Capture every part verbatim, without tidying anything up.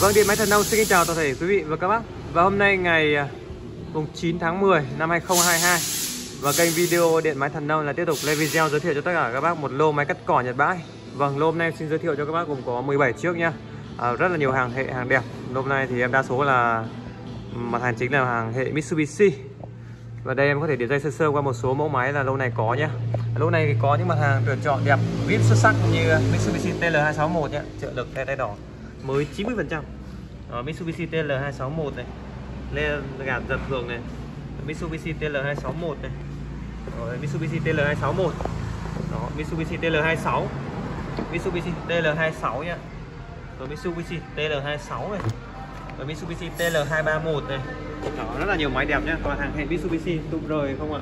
Vâng, Điện Máy Thần Nông xin kính chào toàn thể quý vị và các bác. Và hôm nay ngày mùng chín tháng mười năm hai nghìn không trăm hai mươi hai, và kênh video Điện Máy Thần Nông là tiếp tục lên video giới thiệu cho tất cả các bác một lô máy cắt cỏ Nhật bãi. Vâng, lô hôm nay xin giới thiệu cho các bác gồm có mười bảy chiếc nha. À, rất là nhiều hàng hệ hàng đẹp. Lô hôm nay thì em đa số là mặt hàng chính là hàng hệ Mitsubishi. Và đây em có thể điểm danh sơ sơ qua một số mẫu máy là lô này có nhá. Lô này thì có những mặt hàng tuyển chọn đẹp, vê i pê xuất sắc như Mitsubishi T L hai sáu một nhá, trợ lực tay tay đỏ mới chín mươi phần trăm. Đó, Mitsubishi T L hai sáu một này, lên gạt giật thường này, Mitsubishi T L hai sáu một này, rồi Mitsubishi T L hai sáu một, đó, Mitsubishi T L hai sáu, Mitsubishi T L hai sáu nhá, rồi Mitsubishi T L hai sáu này, rồi Mitsubishi T L hai ba một này. Đó, rất là nhiều máy đẹp nhé, toàn hàng hệ Mitsubishi tung rời không ạ.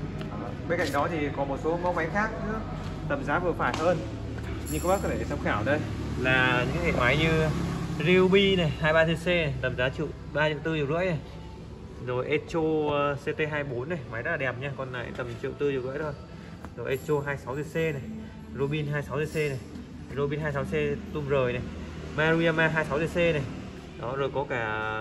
Bên cạnh đó thì có một số mẫu máy khác nữa, tầm giá vừa phải hơn, như các bác có thể tham khảo đây là những hệ máy như Ryobi này, hai mươi ba C C này, tầm giá triệu ba triệu tư triệu rưỡi này. Rồi Echo C T hai bốn này, máy rất là đẹp nha, con này tầm triệu tư triệu rưỡi thôi. Rồi Echo hai mươi sáu C C này, Robin hai mươi sáu C C này, Robin hai mươi sáu C tung rời này, Maruyama hai mươi sáu C C này. Đó, rồi có cả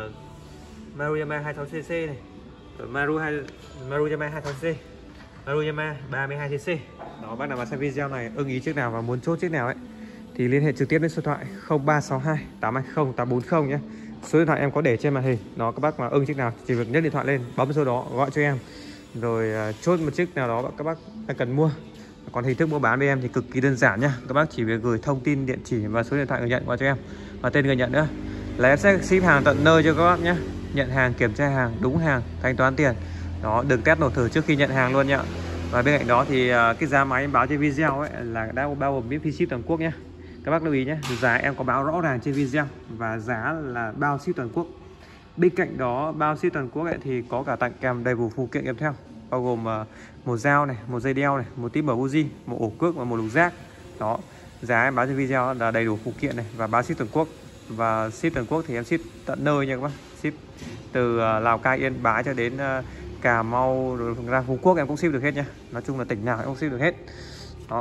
Maruyama hai mươi sáu C C này, rồi Maru hai Maruyama hai mươi sáu C, Maruyama ba mươi hai C C. Đó, bác nào mà xem video này ưng ý chiếc nào và muốn chốt chiếc nào ấy thì liên hệ trực tiếp đến số điện thoại không ba sáu hai tám hai không tám bốn không nhé. Số điện thoại em có để trên màn hình. Nó các bác mà ưng chiếc nào chỉ việc nhấc điện thoại lên, bấm số đó gọi cho em, rồi uh, chốt một chiếc nào đó các bác đang cần mua. Còn hình thức mua bán với em thì cực kỳ đơn giản nhá. Các bác chỉ việc gửi thông tin, địa chỉ và số điện thoại người nhận qua cho em và tên người nhận nữa, là em sẽ ship hàng tận nơi cho các bác nhé. Nhận hàng, kiểm tra hàng, đúng hàng, thanh toán tiền. Đó, được test nổ thử trước khi nhận hàng luôn nhá. Và bên cạnh đó thì uh, cái giá máy em báo trên video ấy là đã bao gồm miễn phí ship toàn quốc nhé. Các bác lưu ý nhé, giá em có báo rõ ràng trên video và giá là bao ship toàn quốc. Bên cạnh đó bao ship toàn quốc ấy, thì có cả tặng kèm đầy đủ phụ kiện kèm theo, bao gồm uh, một dao này, một dây đeo này, một típ mở buji, một ổ cước và một lục giác. Đó, giá em báo trên video là đầy đủ phụ kiện này và bao ship toàn quốc. Và ship toàn quốc thì em ship tận nơi nha các bác, ship từ uh, Lào Cai, Yên Bái cho đến uh, Cà Mau rồi ra Phú Quốc em cũng ship được hết nha. Nói chung là tỉnh nào em cũng ship được hết. Đó.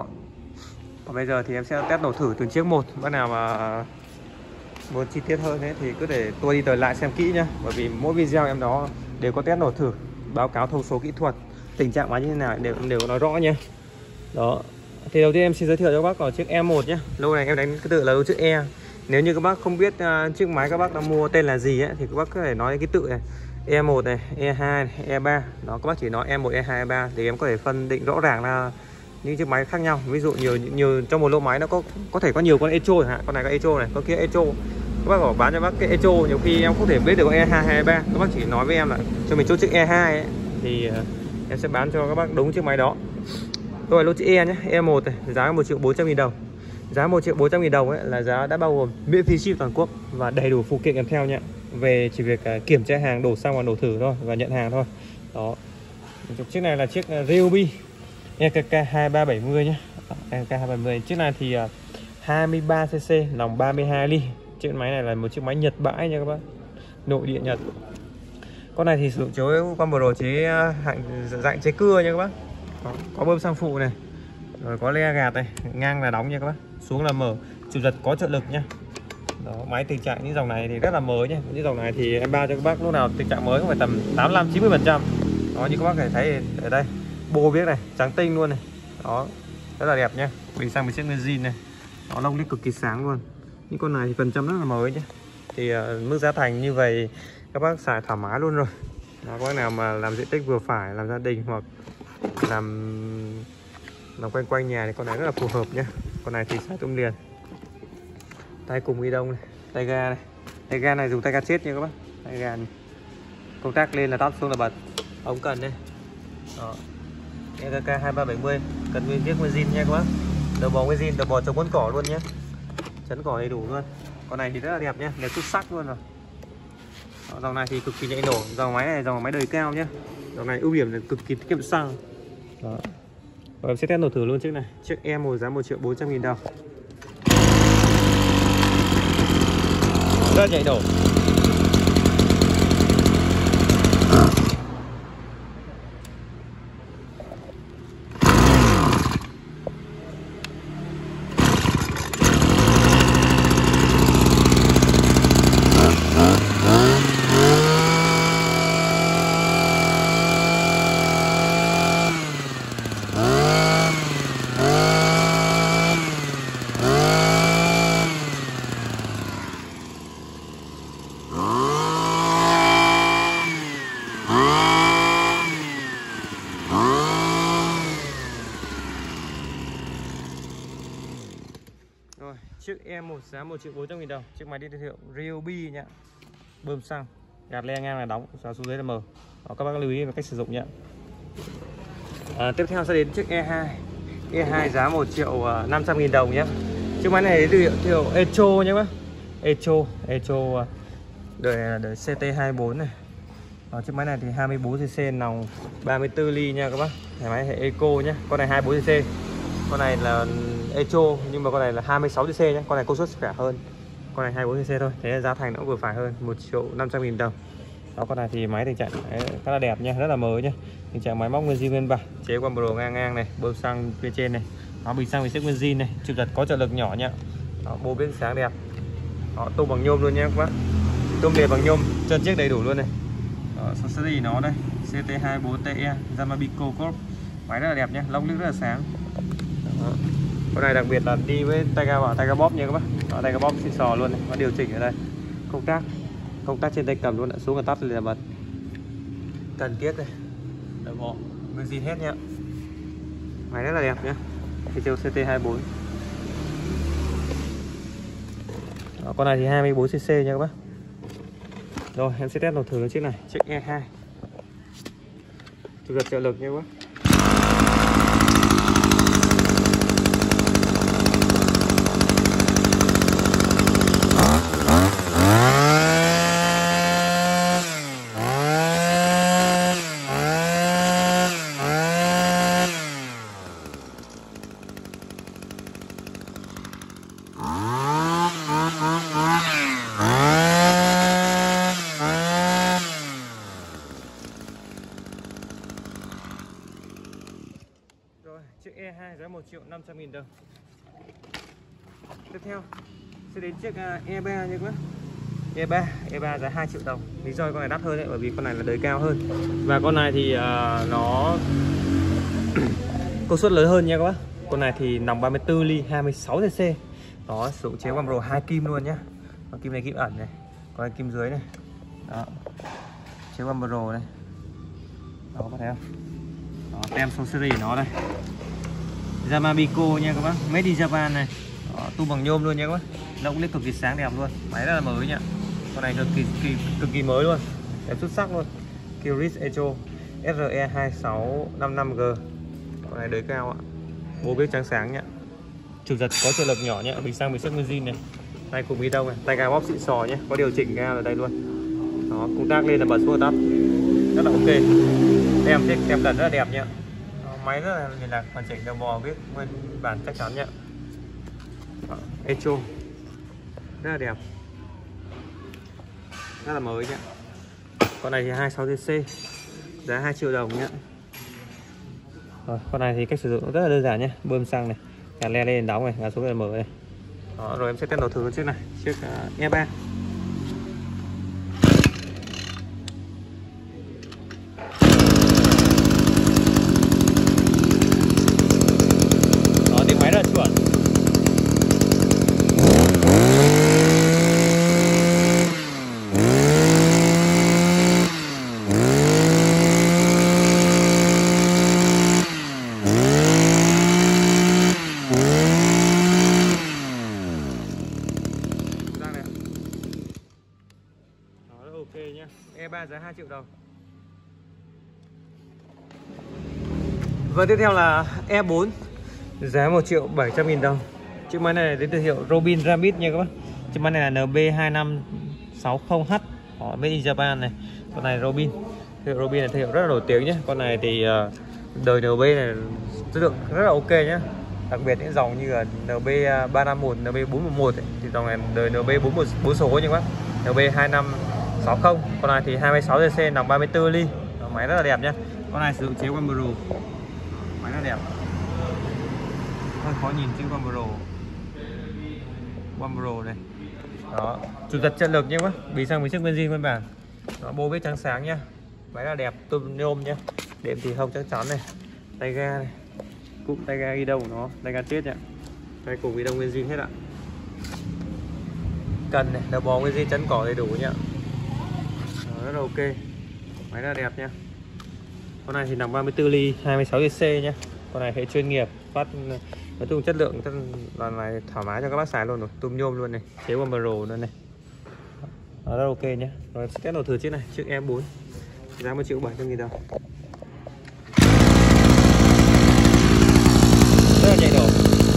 Và bây giờ thì em sẽ test nổ thử từng chiếc một. Bác nào mà muốn chi tiết hơn ấy, thì cứ để tôi đi tới lại xem kỹ nhá. Bởi vì mỗi video em đó đều có test nổ thử, báo cáo thông số kỹ thuật, tình trạng máy như thế nào đều đều nói rõ nha. Đó. Thì đầu tiên em xin giới thiệu cho các bác có chiếc E một nhé. Lô này em đánh cái tự là lô chữ E. Nếu như các bác không biết uh, chiếc máy các bác đang mua tên là gì ấy, thì các bác có thể nói cái tự này, E một này, E hai này, E ba. Đó, các bác chỉ nói E một, E hai, E ba thì em có thể phân định rõ ràng là những chiếc máy khác nhau. Ví dụ nhiều nhiều trong một lô máy nó có có thể có nhiều con Echo chẳng hạn, con này có Echo này, con kia Echo. Các bác bảo bán cho bác cái Echo, nhiều khi em không thể biết được E hai hay E ba. Các bác chỉ nói với em là cho mình chốt chiếc E hai ấy, thì uh, em sẽ bán cho các bác đúng chiếc máy đó. Rồi lô chữ E nhé, E một này, giá một triệu bốn trăm nghìn đồng. Giá một triệu bốn trăm nghìn đồng ấy là giá đã bao gồm miễn phí ship toàn quốc và đầy đủ phụ kiện kèm theo nhé. Về chỉ việc uh, kiểm tra hàng, đổ xăng và đổ thử thôi và nhận hàng thôi. Đó. Chiếc này là chiếc uh, Ryobi E K K hai ba bảy mươi nhé. E K K hai ba bảy mươi. Chiếc này thì uh, hai mươi ba C C, nòng ba mươi hai ly. Chiếc máy này là một chiếc máy Nhật bãi nha các bác, nội địa Nhật. Con này thì sử dụng chối con bồ đồ chế uh, hạng dạng chế cưa nha các bác. Đó. Có bơm xăng phụ này, rồi có le gạt này, ngang là đóng nha các bác, xuống là mở, chụp giật có trợ lực nhá. Đó, máy tình trạng những dòng này thì rất là mới nhé. Những dòng này thì em bao cho các bác lúc nào tình trạng mới cũng phải tầm tám mươi lăm chín mươi phần trăm. Đó, như các bác có thể thấy ở đây bô viết này, trắng tinh luôn này. Đó, rất là đẹp nhé. Bình xăng một chiếc zin này, nó lông lít cực kỳ sáng luôn. Những con này thì phần trăm rất là mới nhé. Thì uh, mức giá thành như vậy các bác xài thoải mái luôn rồi. Đó, các bác nào mà làm diện tích vừa phải, làm gia đình hoặc làm làm quanh quanh nhà thì con này rất là phù hợp nhé. Con này thì xài tung liền. Tay cùng ghi đông này, tay ga này. Tay ga này dùng tay ga chết nha các bác. Tay ga này. Công tắc lên là tắt, xuống là bật. Ống cần đây. Đó. E K K hai ba bảy mươi, cần nguyên chiếc nguyên zin nha các bác. Đầu bò nguyên zin, đầu bò chống quấn cỏ luôn nhé. Chấn cỏ đầy đủ luôn. Con này thì rất là đẹp nhé, đẹp xuất sắc luôn rồi. Đó, dòng này thì cực kỳ nhạy nổ, dòng máy này dòng máy đời cao nhé. Dòng này ưu điểm là cực kỳ tiết kiệm xăng. Đó. Rồi em sẽ test nổ thử luôn chiếc này. Chiếc E một giá một triệu bốn trăm nghìn đồng. Rất nhạy nổ. chiếc E một giá một triệu bốn trăm nghìn đồng. Chiếc máy đi thương hiệu Ryobi nhá. Bơm xăng, gạt le ngang là đóng, xóa xuống dưới là mở. Đó, các bác lưu ý về cách sử dụng nhá. À, tiếp theo sẽ đến chiếc E hai. E hai giá một triệu năm trăm nghìn đồng nhé. Chiếc máy này đến từ hiệu, hiệu Echo nhé bác. Echo, Echo đời này là đời C T hai mươi bốn này. Đó, chiếc máy này thì hai mươi bốn xê xê, nòng ba mươi tư ly nha các bác. Cái máy hệ Echo nhé. Con này hai mươi bốn xê xê. Con này là Echo nhưng mà con này là hai mươi sáu xê xê nhé. Con này công suất khỏe hơn. Con này hai mươi bốn xê xê thôi. Thế giá thành nó cũng vừa phải hơn, một triệu năm trăm nghìn đồng. Đó, con này thì máy tình trạng khá là đẹp nha, rất là mới nhá. Tình trạng máy móc nguyên zin nguyên bản, chế quần bồ ngang ngang này, bơm xăng phía trên này. Nó bình xăng bình xích nguyên zin này, chịu giật có trợ lực nhỏ nhá. Đó, bô biến sáng đẹp. Đó, tung bằng nhôm luôn nha các bác. Tung liệt bằng nhôm, chân chiếc đầy đủ luôn này. Đó, số series nó đây, C T hai mươi bốn T E Yamabico Corp. Máy rất là đẹp nhá, lông lưỡi rất là sáng. Đó. Con này đặc biệt là đi với tay ga bảo tay ga bóp nha các bác. Đó, tay ga bóp xịn sò luôn này, có điều chỉnh ở đây. Công tắc, công tắc trên tay cầm luôn, đã xuống và tắt lên là bật. Cần kiết đây, đầu bộ nguyên zin hết nhá. Máy rất là đẹp nhá. Thì chiều C T hai mươi bốn. Đó, con này thì hai mươi bốn xê xê nha các bác. Rồi em sẽ test một thử chiếc này, chiếc E hai. Tôi giật trợ lực nha các bác. Rồi, chiếc E hai giá một triệu năm trăm nghìn đồng. Tiếp theo sẽ đến chiếc E ba nha các bác. E ba, E ba giá hai triệu đồng. Lý do con này đắt hơn đấy, bởi vì con này là đời cao hơn. Và con này thì uh, nó công suất lớn hơn nha các bác. Con này thì nòng ba mươi tư ly, hai mươi sáu xê xê. Đó, sử dụng chế quam pro hai kim luôn nhá. Con kim này kim ẩn này, con này kim dưới này. Đó. Chế quam pro này. Đó, có thấy không? Đó, tem số series nó đây. Yamabico nha các bác, made in Japan này. Đó, tu bằng nhôm luôn nha các bác. Lông lít cực kỳ sáng đẹp luôn. Máy rất là mới nhá. Con này cực kỳ kỳ cực kỳ mới luôn. Đẹp xuất sắc luôn. Kiris Echo S R E hai sáu năm năm G. Con này đời cao ạ. Bô bếp trắng sáng nhá. Trục giật có trợ lực nhỏ nhá, bình xăng bình xích nguyên zin này. Tay cùng bi đông này, tay ga bóp xịn sò nhé, có điều chỉnh ga ở đây luôn. Đó, công tắc lên là bật xuống tắt. Rất là ok. Tem tem tem đần rất là đẹp nhá. Đó, máy rất là liền lạc, hoàn chỉnh đầu bò viết nguyên bản chắc chắn nhá. Đó, Echo rất là đẹp, rất là mới nhá. Con này thì hai mươi sáu xê xê, giá hai triệu đồng nhá. Rồi, con này thì cách sử dụng rất là đơn giản nhé, bơm xăng này, gạt le lên đóng này, gạt xuống là mở này. Đó, rồi em sẽ test đầu thử chiếc này, chiếc uh, E ba. Đó, tiếng máy rất là chuẩn. Ok nhá. E ba giá hai triệu đồng. Và tiếp theo là E bốn giá một triệu bảy trăm nghìn đồng. Chiếc máy này đến từ hiệu Robin Rabbit nha các bác. Chiếc máy này là N B hai năm sáu không H ở made in Japan này. Con này Robin. Hiệu Robin là thương hiệu rất là nổi tiếng nhé. Con này thì đời N B này chất lượng rất là ok nhé. Đặc biệt những dòng như là N B ba năm một, N B bốn một một ấy, thì dòng này đời N B bốn một bốn số nha các bác. N B hai năm sáu không, con này thì hai mươi sáu xê xê, nòng ba mươi tư ly. Đó, máy rất là đẹp nhá. Con này sử dụng chế quam pro. Máy rất đẹp. Hơi khó nhìn trên quam pro. Quam pro này. Đó, chủ giật trợ lực nhé bác. Bình xăng bình xích nguyên zin nguyên bản. Đó, bô vết trắng sáng nhá. Máy rất là đẹp, tôm nhôm nhá. Đệm thì không chắc chắn này. Tay ga này. Cụm tay ga ghi đông của nó, tay ga tiết nhá. Tay cùng ghi đông nguyên zin hết ạ. Cần này, đầu bò nguyên zin chắn cỏ đầy đủ nhá. Đó, rất là ok. Máy rất là đẹp nhá. Con này thì nòng ba mươi tư ly, hai mươi sáu xê xê nhá. Con này hệ chuyên nghiệp, phát Nói chung chất lượng lần này thoải mái cho các bác xài luôn rồi, tùm nhôm luôn này, chế One Pro luôn này. Đó, rất ok nhé. Rồi test đầu thử chiếc này, chiếc E bốn giá một triệu bảy trăm nghìn đồng. Rất là nhạy nổ.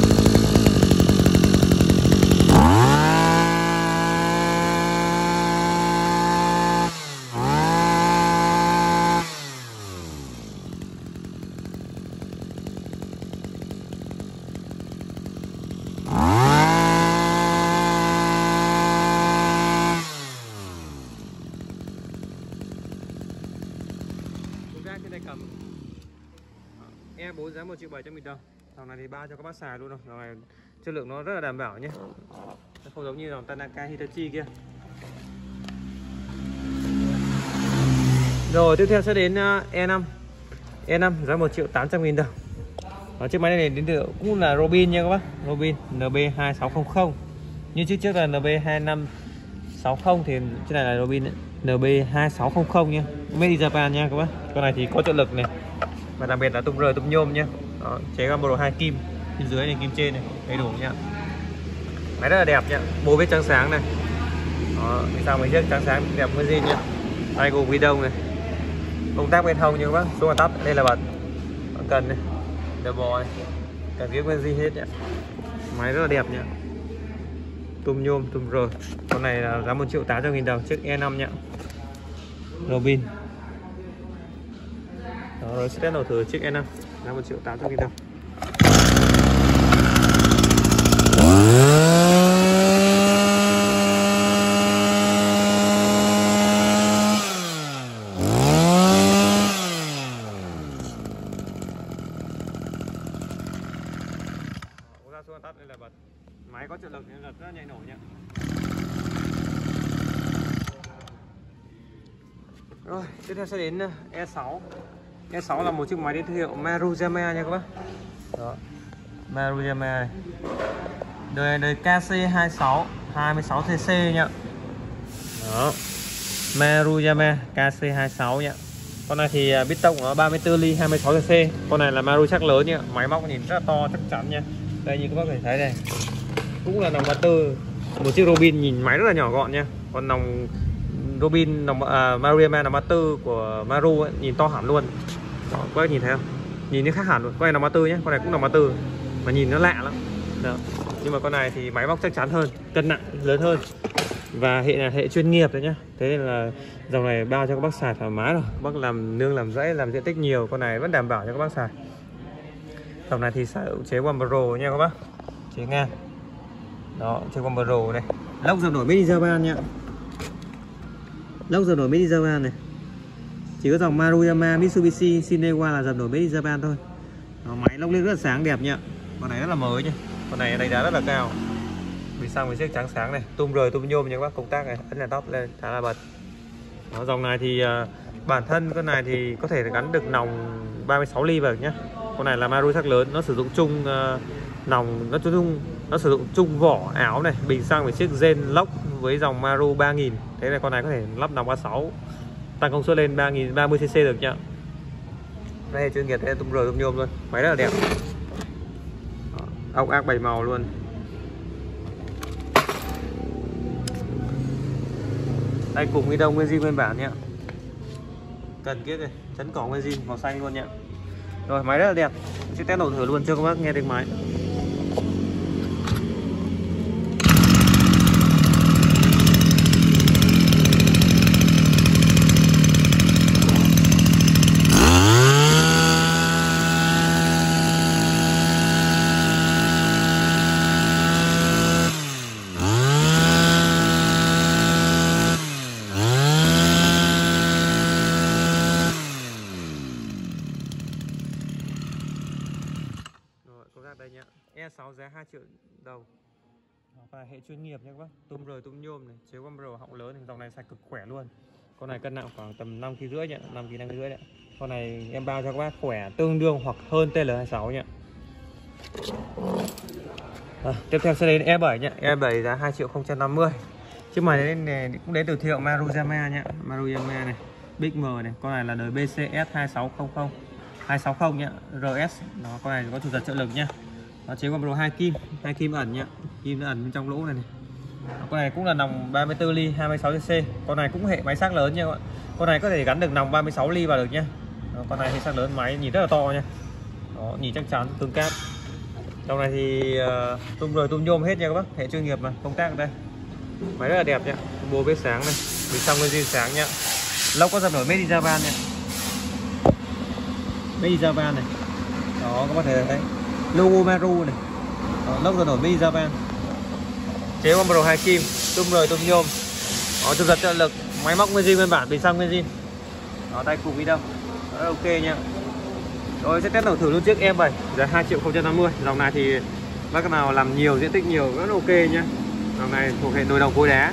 Trên đây cầm E bốn giá một triệu bảy trăm nghìn đồng. Dòng này thì bao cho các bác xài luôn rồi. Dòng này chất lượng nó rất là đảm bảo nhé. Nó không giống như dòng Tanaka Hitachi kia. Rồi tiếp theo sẽ đến E năm. E năm giá một triệu tám trăm nghìn đồng. Đó, chiếc máy này đến từ cũng là Robin nha các bác. Robin N B hai sáu không không. Như chiếc trước là N B hai năm sáu không thì chiếc này là Robin ấy. N B hai sáu không không nha, made in Japan nha các bác. Con này thì có trợ lực này, và đặc biệt là tung rời tung nhôm nha. Đó, chế One Pro hai kim, bên dưới này kim trên này, đầy đủ nha. Máy rất là đẹp nha, bô vết trắng sáng này. Đó, vì sao mình chiếc trắng sáng đẹp nguyên zin nha. Đây gồm ghi đông này, công tác bên hông nha các bác. Xuống là tắt, đây là bật, cần này, double này, cần viết nguyên zin hết nhá. Máy rất là đẹp nha, tum nhôm tum rời. Con này là giá một triệu tám trăm nghìn đồng, chiếc E năm nhá, Robin. Đó, rồi sẽ test đầu thử chiếc E năm giá một triệu tám trăm nghìn đồng. Ra xuống tắt đây là bật. Máy có trợ lực nên là rất là nhạy nổ nhá. Rồi, tiếp theo sẽ đến E sáu. E sáu là một chiếc máy đến thương hiệu Maruyama nha các bác. Đó. Maruyama này. Đời đời K C hai sáu hai mươi sáu C C nhá. Đó. Maruyama K C hai sáu nhá. Con này thì bít tông của nó ba mươi tư ly hai mươi sáu C C. Con này là Maru chắc lớn nhá. Máy móc nhìn rất là to chắc chắn nha. Đây như các bác có thể thấy đây. Cũng là nòng ba tư. Một chiếc Robin nhìn máy rất là nhỏ gọn nha. Còn nòng Robin nòng à, Maruyama nòng ba tư của Maru ấy, nhìn to hẳn luôn. Đó, các bác nhìn thấy không? Nhìn nó khác hẳn luôn. Con này nòng ba tư nhé, con này cũng nòng ba tư mà nhìn nó lạ lắm. Đó. Nhưng mà con này thì máy móc chắc chắn hơn, cân nặng lớn hơn. Và hệ là hệ chuyên nghiệp đấy nhá. Thế nên là dòng này bao cho các bác xài thoải mái rồi. Các bác làm nương làm rẫy, làm diện tích nhiều, con này vẫn đảm bảo cho các bác xài. Dòng này thì sử dụng chế One Pro nha các bác. Chế ngang. Đó, chế One Pro này. Lốc dập nổi made in Japan nha. Lốc dập nổi made in Japan này. Chỉ có dòng Maruyama, Mitsubishi, Shinewa là dập nổi made in Japan thôi. Đó, máy lốc lên rất là sáng đẹp nha. Con này rất là mới nha. Con này đánh giá rất là cao. Vì sao mình chiếc trắng sáng này, tum rời tum nhôm nha các bác, công tác này, ấn là top lên khá là bật. Đó, dòng này thì uh, bản thân con này thì có thể gắn được nòng ba mươi sáu ly vào nhá. Con này là Maru sắc lớn, nó sử dụng chung uh, nòng, nó chung nó sử dụng chung vỏ áo này, bình xăng với chiếc gen lốc với dòng Maru ba nghìn. Thế là con này có thể lắp nòng ba mươi sáu, tăng công suất lên ba nghìn ba mươi C C được nhá. Đây chuyên nghiệp, đây tum rời tum nhôm luôn, máy rất là đẹp. Đó, ốc ác bảy màu luôn. Đây cùng ghi đông nguyên zin nguyên bản nhé. Cần kiết này, chấn cỏ nguyên zin màu xanh luôn nhé. Rồi máy rất là đẹp. Chiếc test nổ thử luôn cho các bác nghe tiếng máy. Đây nhá, E sáu giá hai triệu đồng. Và hệ chuyên nghiệp nha các bác, tum rời tum nhôm này, chế One Pro họng lớn, dòng này sạch cực khỏe luôn. Con này cân nặng khoảng tầm năm ki lô gam rưỡi nhá, năm ki lô gam rưỡi đấy. Con này em bao cho các bác khỏe tương đương hoặc hơn T L hai mươi sáu nhá. À, tiếp theo sẽ đến E bảy nhá, E bảy giá hai triệu không trăm năm mươi. Chiếc máy này cũng đến từ thương hiệu Maruyama nhá, Maruyama này, Big M này, con này là đời B C S hai sáu không không hai sáu không nhá, R S. Đó, con này có chủ giật trợ lực nhá. Nó chế con Pro hai kim, hai kim ẩn nhá, kim nó ẩn bên trong lỗ này, này. Con này cũng là nòng ba mươi tư ly hai mươi sáu xê xê. Con này cũng hệ máy sắc lớn nha các bạn. Con này có thể gắn được nòng ba mươi sáu ly vào được nhá. Đó, con này hệ sắc lớn, máy nhìn rất là to nha. Đó, nhìn chắc chắn, tương cáp. Trong này thì uh, tum rồi tum nhôm hết nha các bác, hệ chuyên nghiệp mà, công tác ở đây. Máy rất là đẹp nhá, bô bếp sáng này, bình xăng nguyên zin sáng nhá. Lốc có dập nổi made in Japan nha. Made in Japan này. Đó, các bác thấy đấy. Logo Maru này. Đó, lốc dập nổi made in Japan. Chế con Pro hai kim, tum rồi tum nhôm. Đó, chụp giật trợ lực, máy móc nguyên zin nguyên bản, bình xăng nguyên zin. Đó, tay cụm đi đâu. Đó, ok nha. Rồi sẽ test đầu thử luôn chiếc E bảy giá hai triệu không trăm năm mươi. Dòng này thì bác nào làm nhiều diện tích nhiều rất ok nhá. Dòng này thuộc hệ nồi đồng khối đá.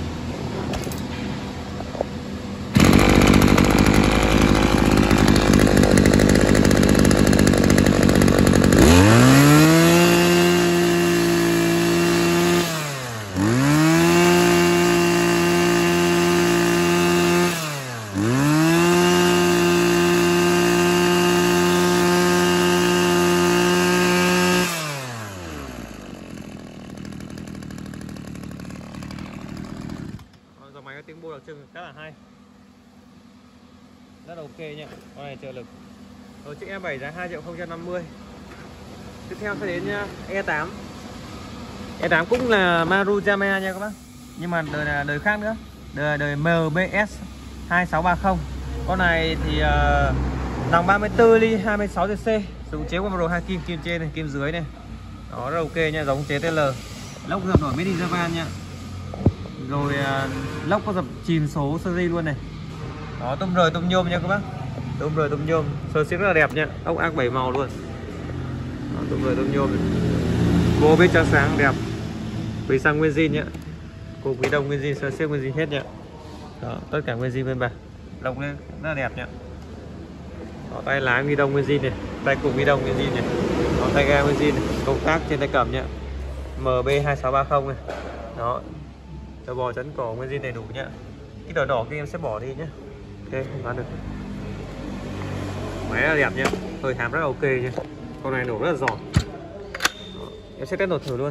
Dòng máy có tiếng bô đặc trưng khá là hay, rất là ok nha. Con này trợ lực. Rồi chiếc E bảy giá hai triệu không trăm năm mươi. Tiếp theo sẽ đến E tám. E tám cũng là Maru Yamaha nha các bác, nhưng mà đời là đời khác nữa, đời đời M B S hai sáu ba không. Con này thì uh, nòng ba mươi tư ly hai mươi sáu xê xê, sử dụng chế của Pro hai kim, kim trên này, kim dưới này. Đó, rất ok nha, giống chế tê lờ. Lốc dập nổi made in Japan nha. Rồi uh, lốc có dập chìm số series luôn này. Đó, tôm rời tôm nhôm nha các bác. Tôm rời tôm nhôm, sơ xích rất là đẹp nha, ốc ác bảy màu luôn. Đó, tôm rời tôm nhôm này. Bô bếp trắng sáng đẹp, vì xăng nguyên zin nhá, cục bí đông nguyên zin, sơ xích nguyên zin hết nhá. Đó, tất cả nguyên zin bên bà, lông lên rất là đẹp nhá. Đó, tay lái ghi đông nguyên zin này, tay cục ghi đông nguyên zin này. Đó, tay ga nguyên zin này, công tác trên tay cầm nhá, M B hai sáu ba không này. Đó, cho bò chấn cổ nguyên zin đầy đủ nhá. Cái đỏ đỏ kia em sẽ bỏ đi nhá. Ok, không bán được. Máy rất là đẹp nhá, hơi hàm rất là ok nhá. Con này nổ rất là giỏi. Đó, em sẽ test nổ thử luôn.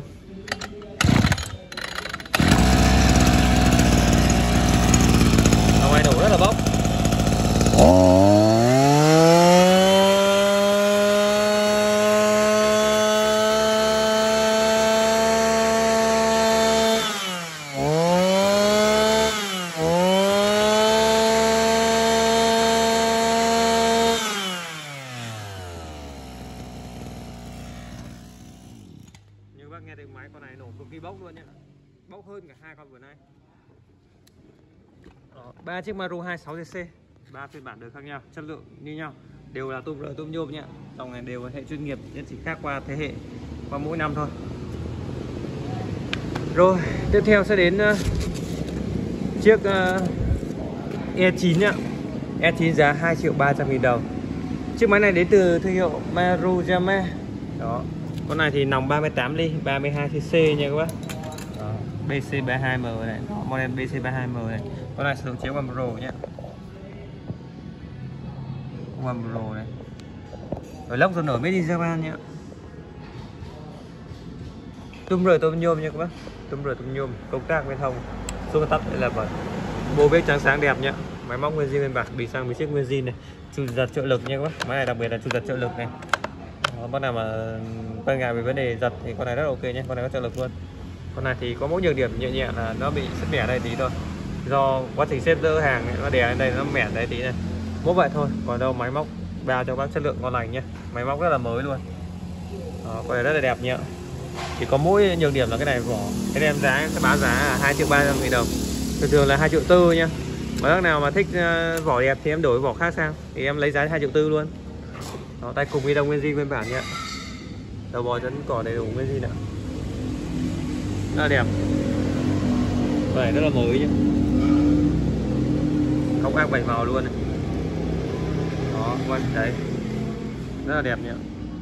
Con này nổ rất là bốc. Như bác nghe tiếng máy con này nổ cực kỳ bốc luôn nhá, bốc hơn cả hai con vừa nãy. Ba chiếc Maru hai mươi sáu xê xê, ba phiên bản đời khác nhau, chất lượng như nhau, đều là tôm rời tôm nhôm nhá. Dòng này đều là hệ chuyên nghiệp, nên chỉ khác qua thế hệ, qua mỗi năm thôi. Rồi tiếp theo sẽ đến uh, chiếc uh, E chín nhá. E chín giá hai triệu ba trăm nghìn đồng. Chiếc máy này đến từ thương hiệu Maru Yamaha. Đó, con này thì nòng ba mươi tám ly ba mươi hai xê xê nha các bác. Đó, B C ba mươi hai M này, model B C ba mươi hai M này. Con này sử dụng chế One Pro nhé, One Pro này. Rồi lốc dập nổi made in Japan nhé. Tum rời tôm nhôm nha các bác, tum rời tôm nhôm, công tác bên thông, số tắt đây là bẩn. Bô bếp trắng sáng đẹp nhá, máy móc nguyên zin nguyên bản, bị sang bị chiếc nguyên zin này, chủ giật trợ lực nha các bác. Máy này đặc biệt là chủ giật trợ lực này. Đó, bác nào mà quan ngại về vấn đề giật thì con này rất là ok nhé, con này có trợ lực luôn. Con này thì có mỗi nhược điểm nhẹ nhẹ là nó bị sứt mẻ đây tí thôi, do quá trình xếp dỡ hàng ấy, nó đè lên đây nó mẻ đây tí này, mỗi vậy thôi. Còn đâu máy móc bao cho bác chất lượng ngon lành nhé, máy móc rất là mới luôn. Đó, con này rất là đẹp nhá. Chỉ có mỗi nhược điểm là cái này vỏ, cái đem giá sẽ bán giá hai triệu ba trăm nghìn đồng, thường thường là hai triệu tư nhá. Mà bác nào mà thích vỏ đẹp thì em đổi vỏ khác sang, thì em lấy giá hai triệu tư luôn. Đó, tay cùng ghi đông nguyên zin nguyên bản nhá, đầu bò chấn cỏ đầy đủ nguyên zin ạ, rất là đẹp, vậy rất là mới nhá, không ác bảy màu luôn này. Đó, quanh đấy, rất là đẹp nhá.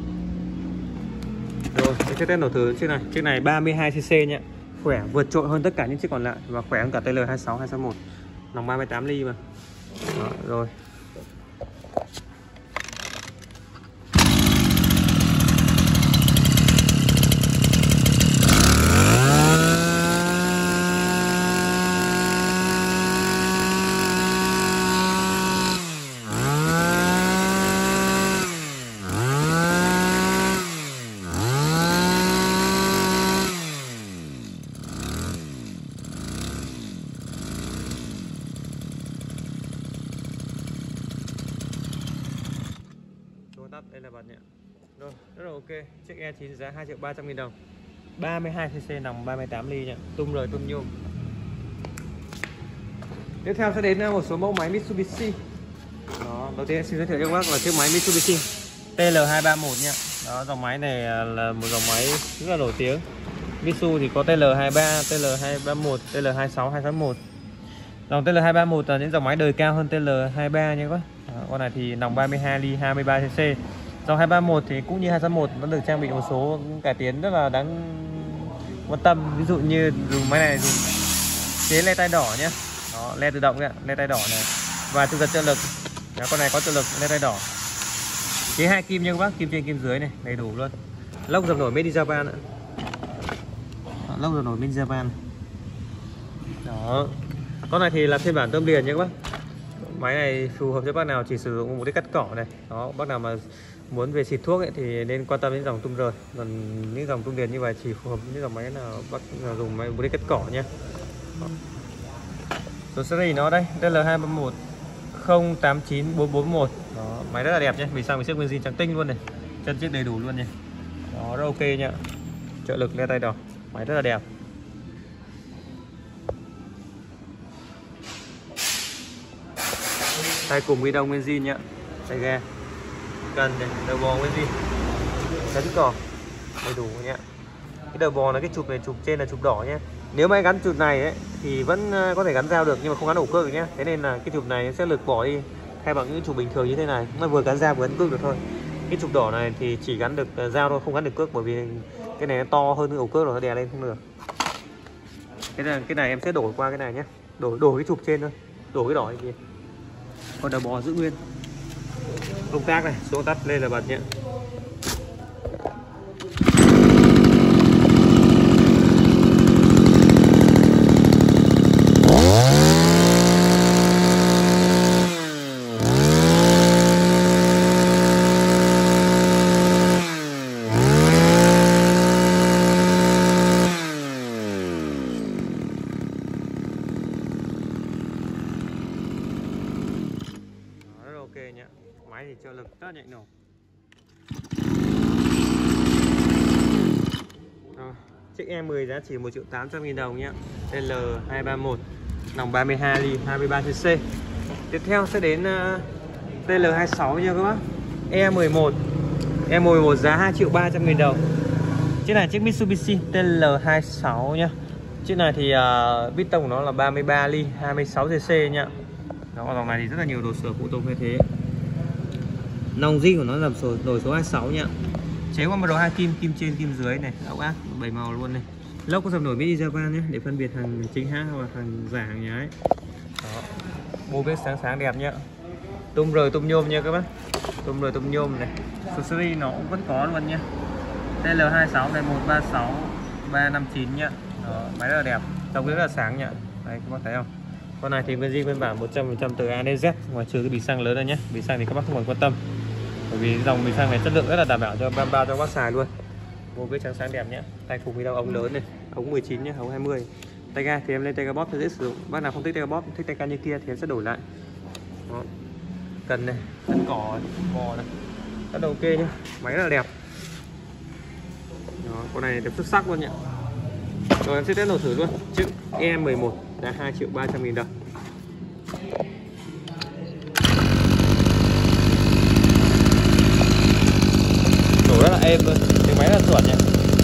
Rồi, chiếc test nổ thử chiếc này, chiếc này ba mươi hai xê xê nhá, khỏe vượt trội hơn tất cả những chiếc còn lại và khỏe hơn cả T L hai sáu hai sáu một, nòng ba mươi tám ly mà. Đó, rồi. Đây là bật nhẹ. Rồi, rất là ok. Chiếc E chín giá hai triệu ba trăm nghìn đồng. ba mươi hai xê xê nòng ba mươi tám ly nhá. Tum rời tum nhôm. Tiếp theo sẽ đến một số mẫu máy Mitsubishi. Đó, đầu tiên xin giới thiệu cho các bác là chiếc máy Mitsubishi T L hai ba mốt nha. Đó, dòng máy này là một dòng máy rất là nổi tiếng. Mitsu thì có T L hai ba, T L hai ba mốt, T L hai sáu, hai sáu mốt. Dòng T L hai ba mốt là những dòng máy đời cao hơn T L hai ba nha các bác. Đó, con này thì nòng ba mươi hai ly, hai mươi ba xê xê. Dòng hai ba mốt thì cũng như hai sáu mốt nó được trang bị một số cải tiến rất là đáng quan tâm. Ví dụ như dùng máy này dùng chế le tay đỏ nhé. Đó, le tự động ạ, le tay đỏ này và tự giật trợ lực. Đó, con này có trợ lực le tay đỏ. Chế hai kim nha các bác, kim trên kim dưới này đầy đủ luôn. Lốc dập nổi made in Japan ạ. Đó, lốc dập nổi made in Japan. Đó. Con này thì là phiên bản tôm liền nha các bác. Máy này phù hợp cho bác nào chỉ sử dụng một cái cắt cỏ này. Đó, bác nào mà muốn về xịt thuốc ấy, thì nên quan tâm đến dòng tum rời. Còn những dòng tum liền như vậy chỉ phù hợp với những dòng máy nào bác nào dùng máy một cái cắt cỏ nhé. Số series nó đây, T L hai ba mốt không tám chín bốn bốn một. Đó, máy rất là đẹp nhé, vì sao mình chiếc nguyên zin trắng tinh luôn này. Chân chiếc đầy đủ luôn nhé. Đó, rất ok nhá. Trợ lực le tay đỏ, máy rất là đẹp. Tay cùng ghi đông nguyên zin nhá. Tay ga cần này, đầu bò nguyên zin, chấn cỏ đầy đủ nhá. Cái đầu bò là cái chụp này, chụp trên là chụp đỏ nhé. Nếu mà gắn chụp này ấy, thì vẫn có thể gắn dao được nhưng mà không gắn ổ cước được nhé. Thế nên là cái chụp này sẽ lược bỏ đi thay bằng những chụp bình thường như thế này, nó vừa gắn dao vừa gắn cước được thôi. Cái chụp đỏ này thì chỉ gắn được dao thôi, không gắn được cước, bởi vì cái này nó to hơn cái ổ cước rồi, nó đè lên không được. Cái này, cái này em sẽ đổi qua cái này nhé, đổi đổi cái chụp trên thôi, đổi cái đỏ kia. Còn đầu bò giữ nguyên. Công tắc này, số tắt lên là bật nhé. Ok nhá, máy thì trợ lực rất nhạy nổ. Rồi, chiếc E mười giá chỉ một triệu tám trăm nghìn đồng nhá. T L hai ba mốt, nòng ba mươi hai ly, hai mươi ba xê xê. Tiếp theo sẽ đến uh, T L hai sáu nha các bác. E mười một, E mười một giá hai triệu ba trăm nghìn đồng. Chiếc này chiếc Mitsubishi T L hai sáu nhá. Chiếc này thì uh, bít tông của nó là ba mươi ba ly, hai mươi sáu xê xê nhá. Đó, dòng này thì rất là nhiều đồ sửa phụ tùng như thế. Nòng zin của nó là số đổi số hai mươi sáu nhá. Chế qua một đầu hai kim, kim trên kim dưới này, ốc ác bảy màu luôn này. Lốc có dập nổi made in Japan nhé, để phân biệt hàng chính hãng hoặc hàng giả hàng nhái. Đó, bô bếp sáng sáng đẹp nhá. Tum rời tum nhôm nha các bác. Tum rời tum nhôm này. Số series nó cũng vẫn có luôn nhá. T L hai sáu này, một ba sáu ba năm chín nhá. Đó, máy rất là đẹp, trông rất là sáng nhá. Đấy các bác thấy không? Con này thì nguyên zin nguyên bản một trăm phần trăm từ A đến Z, ngoài trừ cái bình xăng lớn này nhé. Bình xăng thì các bác không cần quan tâm, bởi vì dòng bình xăng này chất lượng rất là đảm bảo cho bao cho các bác xài luôn. Vô cái trắng sáng đẹp nhé. Tay cùng với đầu ống lớn này, ống mười chín nhé, ống hai mươi. Tay ga thì em lên tay ga bóp thì dễ sử dụng. Bác nào không thích tay ga bóp, thích tay ga như kia thì em sẽ đổi lại. Đó. Cần này, chân cỏ, bò này, rất là ok nhé. Máy rất là đẹp. Đó, con này đẹp xuất sắc luôn nhé. Rồi em sẽ test nổ thử luôn. Chiếc E mười một giá hai triệu ba trăm nghìn đồng. Nổ rất là êm luôn, tiếng máy rất là chuẩn nhé.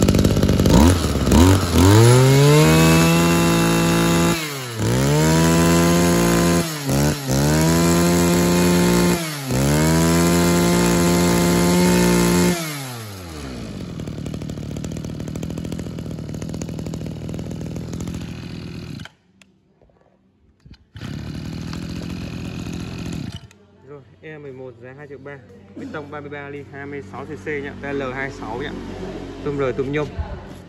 Rồi, E mười một giá hai triệu ba, bít tông ba mươi ba ly, hai mươi sáu xê xê nhá, T L hai sáu nhá. Tum rời tum nhôm.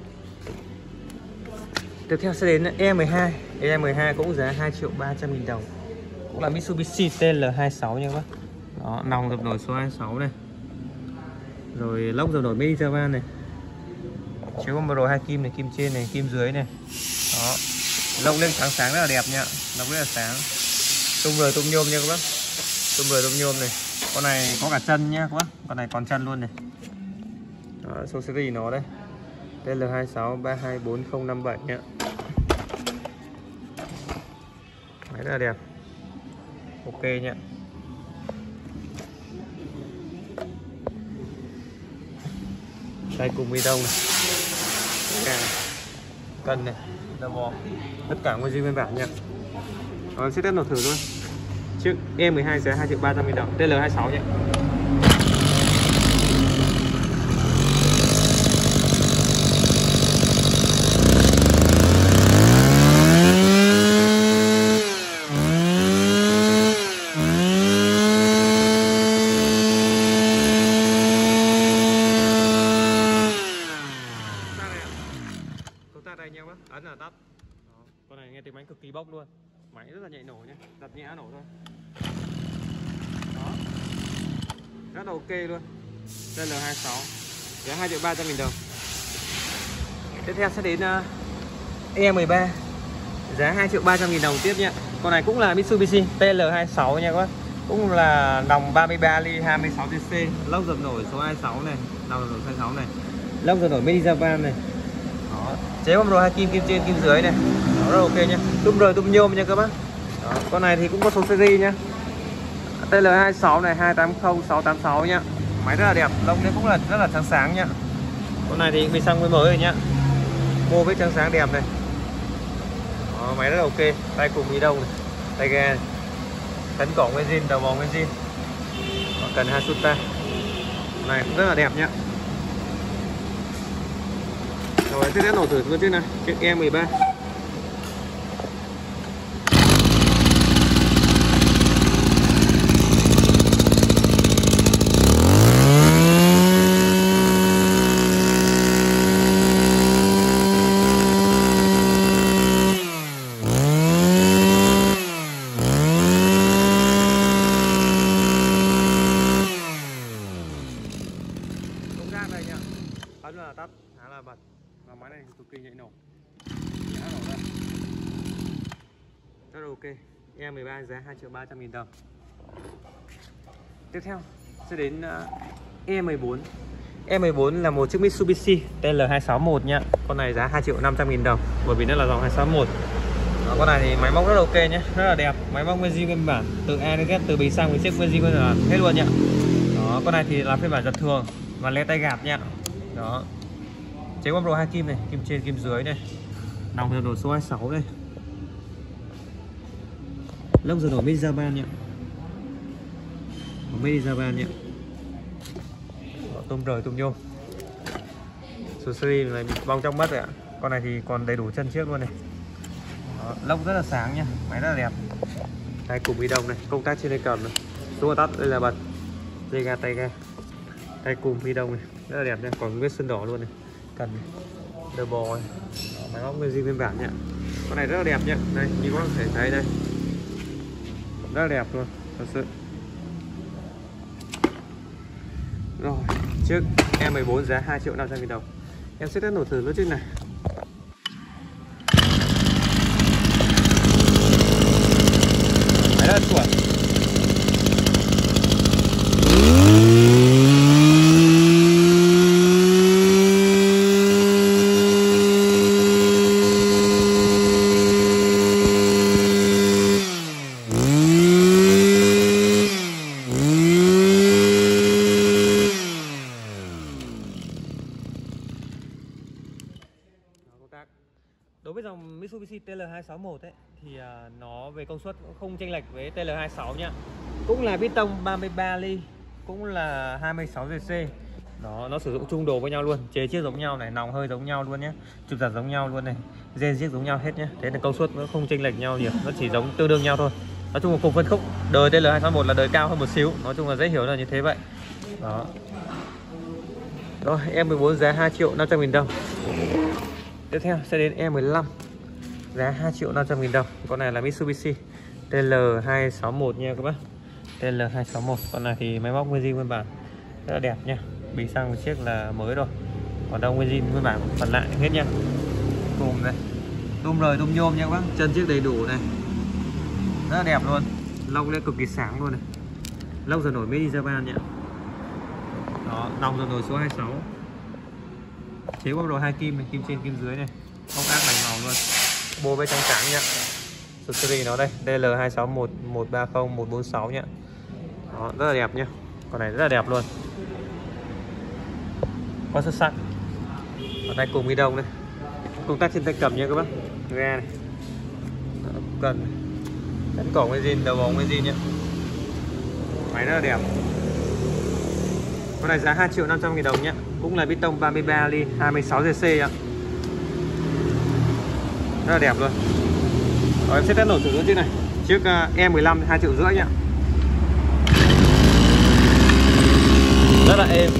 Tiếp theo sẽ đến E mười hai. E mười hai cũng giá hai triệu ba trăm nghìn đồng. Cũng là Mitsubishi T L hai sáu nha các bác. Đó, nòng dập nổi số hai mươi sáu này. Rồi lốc dập nổi made in Japan này. Chiếu con đồ hai kim này, kim trên này, kim dưới này. Đó. Lông lên sáng sáng rất là đẹp nha. Lông rất là sáng. Tum rời tum nhôm nha các bác. Tum rời tum nhôm này. Con này có cả chân nhá các bác, con này còn chân luôn này. Đó, số series nó đây, T L hai sáu ba hai bốn không năm bảy nhá. Máy rất là đẹp, ok nhá. Đây cùng mi đông này, cân này, đầu bò, tất cả nguyên zin nguyên bản nha. Rồi sẽ test nổ thử luôn. Chiếc E mười hai giá hai triệu ba trăm nghìn đồng, T L hai sáu nhé. Đây nha bác, ấn là tắt. Đó. Con này nghe tiếng máy cực kỳ bốc luôn, máy rất là nhạy nổ nhé, giật nhẹ nổ thôi. Đó, rất là ok luôn. T L hai sáu giá hai triệu ba trăm nghìn đồng. Tiếp theo sẽ đến uh, E mười ba giá hai triệu ba trăm nghìn đồng tiếp nhé. Con này cũng là Mitsubishi T L hai sáu nha các bác, cũng là nòng ba mươi ba ly hai mươi sáu C C, lốc dập nổi số hai mươi sáu này, nòng dập nổi số hai mươi sáu này, lốc dập nổi Made in Japan này. Đó, chế bom rồ hai kim, kim trên kim dưới này. Đó, rất ok nhá, tum rời tum nhôm nha các bác. Đó, con này thì cũng có số series nhá, T L hai sáu này hai tám không sáu tám sáu nhá. Máy rất là đẹp, lông đấy cũng là rất là sáng sáng nhá. Con này thì bị xăng mới mới rồi nhá, mua với trắng sáng đẹp này. Đó, máy rất là ok, tay cùng mi đông này, tay ga này, tấn cỏ nguyên zin, đầu vòng nguyên zin, cần Hasuta này cũng rất là đẹp nhá. Rồi tiếp theo nổ thử luôn chiếc này, chiếc E mười ba. Công ga này nhá, ấn là tắt, khá là bật. Và máy này cực kỳ nhạy nổ, nhả nổ ra rất là ok. E mười ba giá hai triệu ba trăm nghìn đồng. Tiếp theo sẽ đến uh, E mười bốn. E mười bốn là một chiếc Mitsubishi T L hai sáu một nhá. Con này giá hai triệu năm trăm nghìn đồng, bởi vì nó là dòng hai sáu một. Đó, con này thì máy móc rất là ok nhé, rất là đẹp, máy móc nguyên zin nguyên bản, từ A đến Z, từ bì xăng đến chiếc nguyên zin nguyên bản hết luôn nhá. Đó, con này thì là phiên bản giật thường và le tay gạt nhá. Đó, chế bom rồ hai kim này, kim trên kim dưới này, nòng dập nổi số hai mươi sáu này, lông dập nổi Made in Japan nhá, Made in Japan nhá. Tôm rời tôm nhôm, số series này bong trong mất rồi ạ. Con này thì còn đầy đủ chân trước luôn này. Đó, lông rất là sáng nha, máy rất là đẹp. Tay cùng bi đông này, công tắc trên đây cầm này, xuống tắt đây là bật, dây ga tay ga, tay cùng bi đông này, rất là đẹp nha, còn vết sơn đỏ luôn này, cần đờ bò này. Đó, máy móc nguyên zin nguyên bản nhá. Con này rất là đẹp nhá, đây như có thể thấy đây, rất là đẹp luôn, thật sự. Rồi, chiếc E mười bốn giá hai triệu năm trăm nghìn đồng. Em sẽ test nổ thử luôn chiếc này. Máy rất là chuẩn. Đối với dòng Mitsubishi T L hai sáu một ấy thì uh, nó về công suất cũng không chênh lệch với T L hai sáu nhá. Cũng là piston ba mươi ba ly, cũng là hai mươi sáu C C. Đó, nó sử dụng chung đồ với nhau luôn, chế chiếc giống nhau này, nòng hơi giống nhau luôn nhé, chụp giật giống nhau luôn này, gen chiếc giống nhau hết nhé. Thế là công suất nó không chênh lệch nhau nhiều, nó chỉ giống tương đương nhau thôi. Nói chung là cùng phân khúc, đời T L hai sáu một là đời cao hơn một xíu, nói chung là dễ hiểu là như thế vậy. Đó. Rồi, E mười bốn giá hai triệu năm trăm nghìn đồng. Tiếp theo sẽ đến E mười lăm giá hai triệu năm trăm nghìn đồng. Con này là Mitsubishi T L hai sáu một nha các bác. T L hai sáu một. Con này thì máy móc nguyên zin nguyên bản, rất là đẹp nha. Bì xăng một chiếc là mới rồi, còn đâu nguyên zin nguyên bản phần lại hết nha. Cùng này, tum rời tum nhôm nha các bác. Chân chiếc đầy đủ này, rất là đẹp luôn, lông lên cực kỳ sáng luôn này, Lốc dầu nổi made in Japan nhé. Đó, nòng dầu nổi số hai mươi sáu. Chế bom rồi hai kim này, kim trên kim dưới này. Ốc ác bảy màu luôn. Bô bê trắng trắng nhá. Số series nó đây, D L hai sáu một một ba không một bốn sáu nhá. Đó, rất là đẹp nhá. Con này rất là đẹp luôn. Quá xuất sắc. Ở đây cùng ghi đông đây. Công tắc trên tay cầm nha các bác. Ga này. Đó, cần. Cánh cổng cái zin, đầu bóng cái zin nhá. Máy rất là đẹp. Con này giá hai triệu năm trăm nghìn đồng nhé. Cũng là bít tông ba mươi ba ly hai mươi sáu xê xê ạ. Rất là đẹp luôn. Rồi em sẽ test nổ thử luôn chiếc này. Chiếc E mười lăm hai triệu rưỡi nhá. Rất là êm.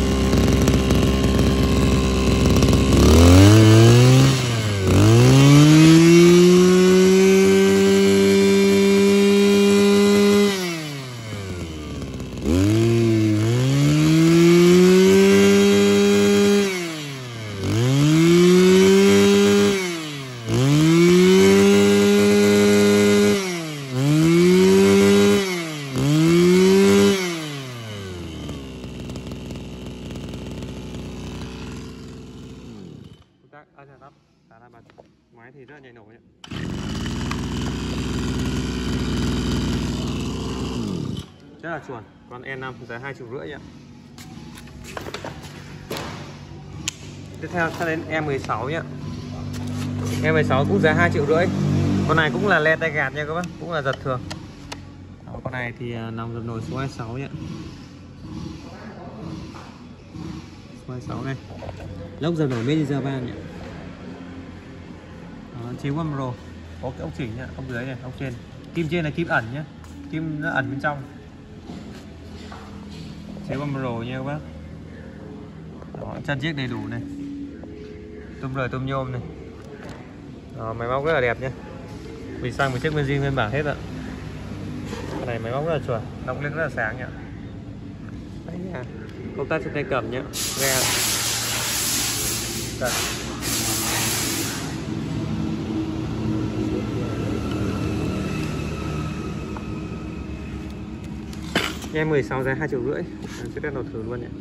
Máy thì rất là nhạy nổ nhé. Rất là chuẩn. Con E năm giá hai triệu rưỡi nhé. Tiếp theo sẽ đến E mười sáu nhé. E mười sáu cũng giá hai triệu rưỡi. Con này cũng là le tay gạt nha các bác, cũng là giật thường. Đó, con này thì nòng dập nổi số hai mươi sáu nhé. Số hai mươi sáu này. Lốc dập nổi made in Japan nhé. Chế quăm rồ, có cái ốc chỉnh nhá, ốc dưới này, ốc trên. Kim trên là kim ẩn nhá, kim nó ẩn bên trong. Chế quăm rồ nha các bác. Đó, chân chiếc đầy đủ này. Tôm rời tôm nhôm này. Đó, máy móc rất là đẹp nhá. Vì sang một chiếc benzin nguyên bản hết ạ. Cái này máy móc rất là chuẩn, đóng lên rất là sáng nhá. Đấy nha. Công tắc trên tay cầm nhá, ga. Cần. E mười sáu giá hai triệu rưỡi. Sẽ test nổ thử luôn nhé.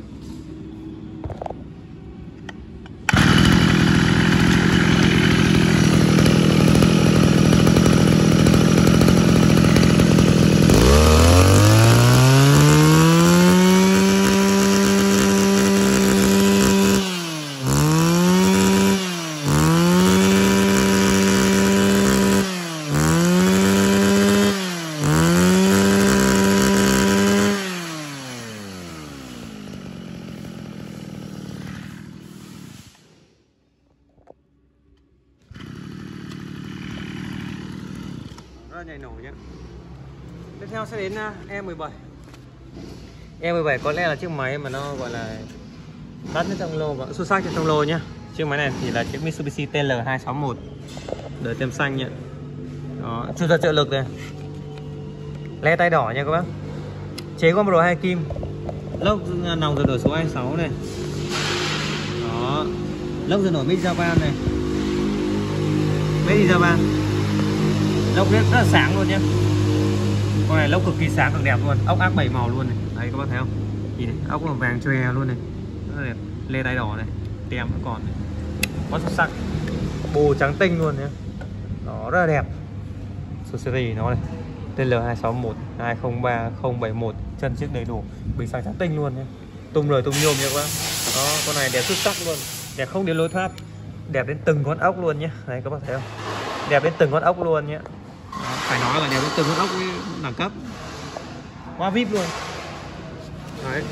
Rất là nhạy nổ nhé. Tiếp theo sẽ đến E mười bảy. E mười bảy có lẽ là chiếc máy mà nó gọi là đắt nhất trong lô và xuất sắc trong lô nhá. Chiếc máy này thì là chiếc Mitsubishi T L hai sáu một đời tem xanh nhé. Đó, chủ thật trợ lực này. Le tay đỏ nha các bác. Chế có một đồ hai kim. Lốc nòng dập nổi số hai mươi sáu này. Đó. Lốc dập nổi made in Japan này. Made in Japan. Lốc rất là sáng luôn nhé. Con này lốc cực kỳ sáng, cực đẹp luôn. Ốc ác bảy màu luôn này. Đấy các bác thấy không? Nhìn này, ốc màu vàng chòe luôn này. Rất là đẹp. Lê tay đỏ này. Tem vẫn còn này. Quá xuất sắc. Bồ trắng tinh luôn nhé. Đó, rất là đẹp. Số series nó này. T L hai sáu một hai không ba không bảy một. Chân chiếc đầy đủ. Bình xăng trắng tinh luôn nhé. Tung rời tung nhôm nha các bác. Đó, con này đẹp xuất sắc luôn. Đẹp không đến lối thoát. Đẹp đến từng con ốc luôn nhé. Đấy các bác thấy không? Đẹp đến từng con ốc luôn nhé. Đó, phải nói là đẹp đến từng con ốc đẳng cấp. Quá vê i pê luôn. Đấy.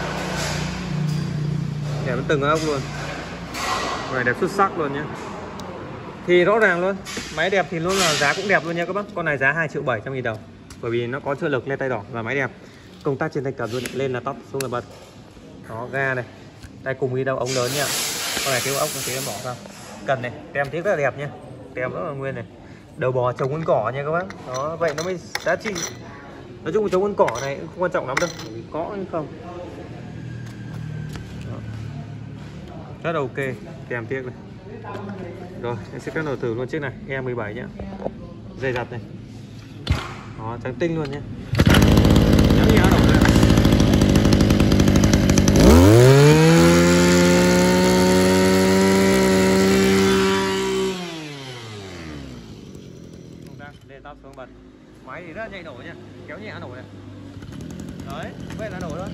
Đẹp đến từng con ốc luôn. Con này đẹp xuất sắc luôn nhé. Thì rõ ràng luôn, máy đẹp thì luôn là giá cũng đẹp luôn nha các bác. Con này giá hai triệu bảy trăm nghìn đồng. Bởi vì nó có trợ lực lên tay đỏ và máy đẹp. Công tắc trên tay cầm luôn, lên là tóc xuống là bật. Đó, ga này. Đây cùng đi đâu ống lớn nha. Con này thiếu ốc nó em bỏ sao. Cần này, tem thiết rất là đẹp nha. Tem rất là nguyên này. Đầu bò trồng con cỏ nha các bác. Đó, vậy nó mới giá trị. Nói chung là trồng con cỏ này cũng không quan trọng lắm đâu, bởi vì có hay không. Đó. Rất là ok, tem tiếc này. Rồi, em sẽ cắt nổ thử luôn chiếc này, E mười bảy nhá. Dây giặt này. Đó, trắng tinh luôn nhé. Nếu như áo đỏ Lên tắp xuống bật. Máy thì rất là nhạy nổ nha, kéo nhẹ nổ này. Đấy, vậy là nổ thôi.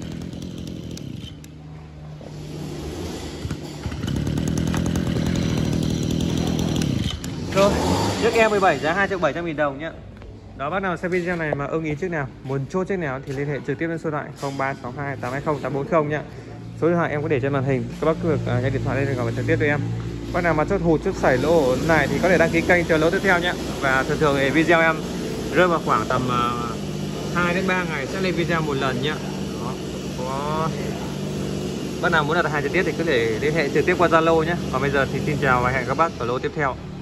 Rồi, chiếc E mười bảy giá hai triệu bảy trăm nghìn đồng nhá. Đó, bác nào xem video này mà ưng ý chiếc nào, muốn chốt chiếc nào thì liên hệ trực tiếp đến số điện thoại không ba sáu hai tám hai không tám bốn không nhá. Số điện thoại em có để trên màn hình, các bác cứ việc uh, nhấc điện thoại lên để gọi trực tiếp với em. Bác nào mà chốt hụt, chốt sảy lỗ này thì có thể đăng ký kênh chờ lỗ tiếp theo nhé. Và thường thường thì video em rơi vào khoảng tầm uh, hai đến ba ngày sẽ lên video một lần nhé. Đó. Có bác nào muốn đặt hàng trực tiếp thì cứ để liên hệ trực tiếp qua Zalo nhé. Còn bây giờ thì xin chào và hẹn các bác ở lô tiếp theo.